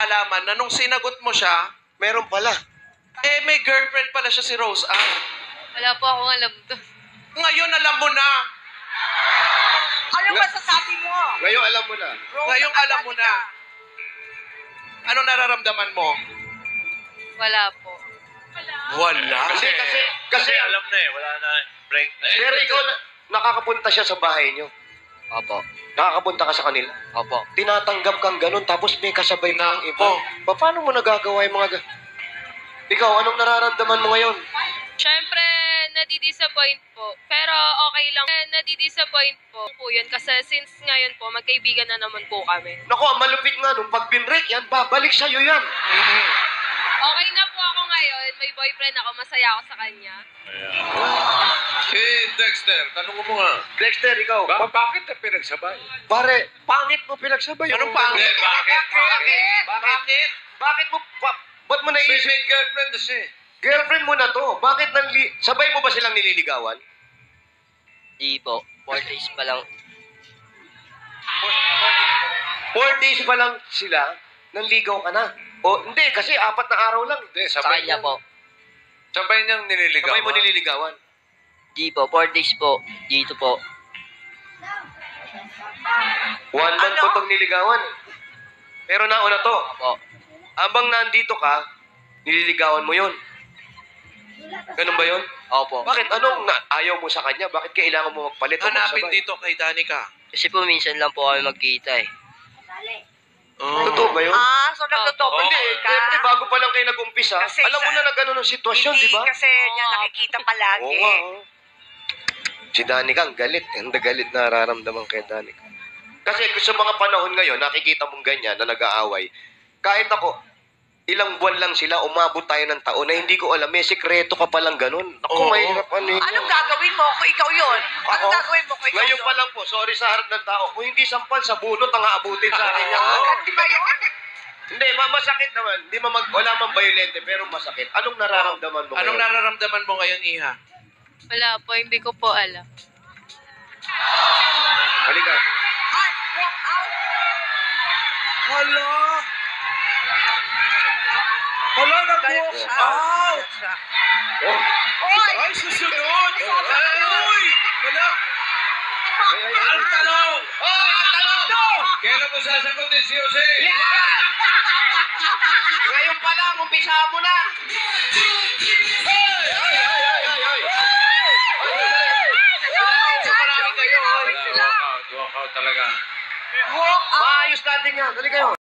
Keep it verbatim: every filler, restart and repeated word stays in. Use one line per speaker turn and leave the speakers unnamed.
alaman na nung sinagot mo siya,
Meron pala.
eh may girlfriend pala siya si Rose Ann.
Wala po akong alam to.
Ngayon alam mo na.
Ano masasabi mo?
Ngayon alam mo na.
Rose,
Ngayong alam mo na. Anong nararamdaman mo?
Wala po.
Wala.
Kasi, kasi, kasi,
alam na eh, wala na break na eh.
pero ikaw, na, nakakapunta siya sa bahay niyo.
Opo.
Nakakapunta ka sa kanila.
Opo.
Tinatanggap kang ganun, tapos may kasabay na ang iba.
Nako.
Pa- Paano mo nagagawa yung mga... ga- Ikaw, anong nararamdaman mo ngayon?
Siyempre, nadidisappoint po. Pero okay lang. Eh, Nadidisappoint po po yun. Kasi since ngayon po, magkaibigan na naman po kami.
Naku, ang malupit nga, nung pag binrek yan, babalik sa'yo yan.
Okay na po ako ngayon. May boyfriend ako. Masaya ako sa kanya.
Si Dexter, tanong mo nga.
Dexter, ikaw,
Ba-
ba-
bakit na pinagsabay?
pare, pangit mo pinagsabay.
Anong
yung-
pangit?
Eh, bakit?
Bakit? Bakit? Bakit mo, ba- ba't mo
May
naisip?
may girlfriend na siya eh.
Girlfriend mo na to. Bakit nanli... Sabay mo ba silang nililigawan?
Di po. Four days pa lang.
Four days pa lang sila, nanligaw ka na. O, hindi, kasi apat na araw lang.
Hindi,
Sa
sabay
kanya
niyang-
po.
Sabay niyang nililigawan.
Sabay mo nililigawan.
Di po. Four days po. Dito po.
One month
Ano?
ko itong niligawan. Pero nauna to.
Opo.
Abang nandito ka, nililigawan mo yon. Ganun ba yon?
Opo.
Bakit? Anong na, ayaw mo sa kanya? Bakit kailangan mo magpalit o
Hanapin
magsabay?
dito kay Danica.
Kasi po minsan lang po kami magkita eh.
Oh.
Totoo ba yun?
Ah, so nagtotoo
Oo.
Hindi,
ka?
siyempre bago pa lang kayo nag-umpisa,
Kasi
alam mo
sa-
na na gano'n ang sitwasyon, di
Hindi
ba?
kasi niya nakikita palagi.
Oo nga. oh. Si Danica, ang galit. Ang galit na nararamdaman kay Danica. Kasi sa mga panahon ngayon, nakikita mong ganyan na nag-aaway. Kahit ako, ilang buwan lang sila, umabot tayo ng taon na hindi ko alam, may sikreto ka palang ganun. Ako,
Oo.
mahirap ano yun.
Anong gagawin mo kung ikaw yun? Anong
Ako?
gagawin mo kung ikaw
Ngayon
yun?
pa lang po, sorry sa harap ng tao, kung hindi sampal sa bunot ang aabutin sa akin yan.
Ah, di ba yun?
Hindi, ma masakit naman. Hindi ma mag wala mang violente, pero masakit. Anong nararamdaman mo
Anong
ngayon?
nararamdaman mo ngayon, Iha?
Wala po. Hindi ko po alam.
Halika.
Ay, walk out!
Hala! Hala,
Galit siya. Galit siya.
Oh.
Oy!
Ay, susunod! Ay! Hala! Ang talong!
Oh, ang talong!
Kailan mo sasagutin si Jose?
Ngayon pa lang, umpisa mo na. Hey! Ay, ay, ay, ay, ay.
Marami kayo.
Walk out, walk out talaga.
Walk out!
Maayos natin yan. Dali kayo.